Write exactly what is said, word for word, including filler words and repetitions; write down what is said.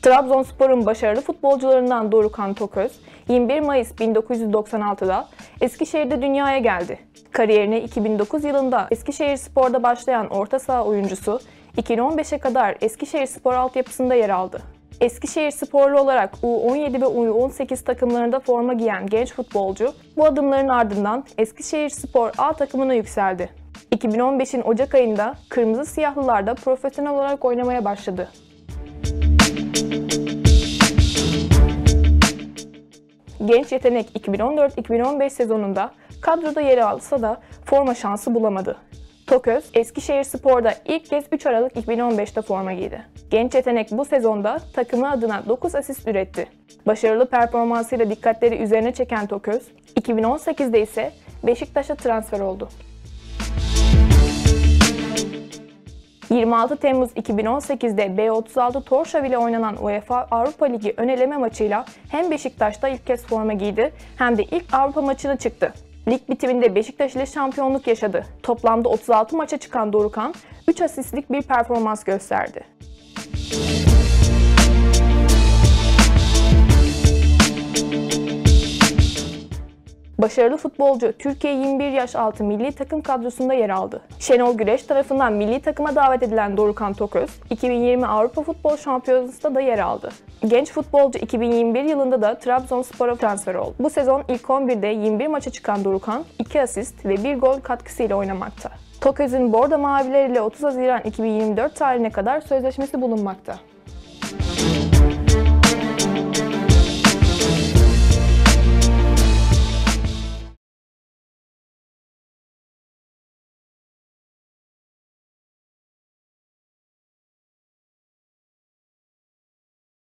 Trabzonspor'un başarılı futbolcularından Dorukhan Toköz, yirmi bir Mayıs bin dokuz yüz doksan altıda Eskişehir'de dünyaya geldi. Kariyerine iki bin dokuz yılında Eskişehirspor'da başlayan orta saha oyuncusu, iki bin on beşe kadar Eskişehirspor altyapısında yer aldı. Eskişehirsporlu olarak U on yedi ve U on sekiz takımlarında forma giyen genç futbolcu, bu adımların ardından Eskişehirspor A takımına yükseldi. iki bin on beşin Ocak ayında Kırmızı Siyahlılar'da profesyonel olarak oynamaya başladı. Genç yetenek iki bin on dört iki bin on beş sezonunda kadroda yer alsa da forma şansı bulamadı. Toköz, Eskişehirspor'da ilk kez üç Aralık iki bin on beşte forma giydi. Genç yetenek bu sezonda takımı adına dokuz asist üretti. Başarılı performansıyla dikkatleri üzerine çeken Toköz, iki bin on sekizde ise Beşiktaş'a transfer oldu. yirmi altı Temmuz iki bin on sekizde B otuz altı Torşov ile oynanan UEFA Avrupa Ligi ön eleme maçıyla hem Beşiktaş'ta ilk kez forma giydi hem de ilk Avrupa maçına çıktı. Lig bitiminde Beşiktaş ile şampiyonluk yaşadı. Toplamda otuz altı maça çıkan Dorukhan, üç asistlik bir performans gösterdi. Başarılı futbolcu Türkiye yirmi bir yaş altı milli takım kadrosunda yer aldı. Şenol Güneş tarafından milli takıma davet edilen Dorukhan Toköz, iki bin yirmi Avrupa Futbol Şampiyonası'nda da yer aldı. Genç futbolcu iki bin yirmi bir yılında da Trabzonspor'a transfer oldu. Bu sezon ilk on birde yirmi bir maça çıkan Dorukhan, iki asist ve bir gol katkısıyla oynamakta. Toköz'ün Bordo Maviler ile otuz Haziran iki bin yirmi dört tarihine kadar sözleşmesi bulunmakta.